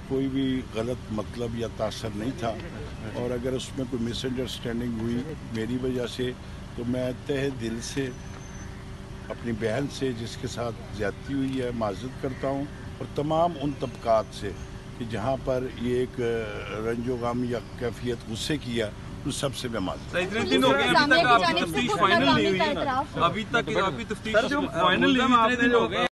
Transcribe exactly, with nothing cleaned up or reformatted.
कोई भी गलत मतलब या तासर नहीं था, और अगर उसमें कोई मिसअंडरस्टैंडिंग हुई मेरी वजह से तो मैं तहे दिल से अपनी बहन से जिसके साथ ज्यादती हुई है माजरत करता हूँ, और तमाम उन तबकात से कि जहाँ पर ये एक रंजो गम या कैफियत गुस्से किया उन सब से मैं माजरत। इतने दिन हो गए, अभी तक आपकी तफ्तीश फाइनल नहीं हुई है ना? अभी तक आपकी तफ्तीश फाइनल नहीं हुई, इतने दिन हो गए।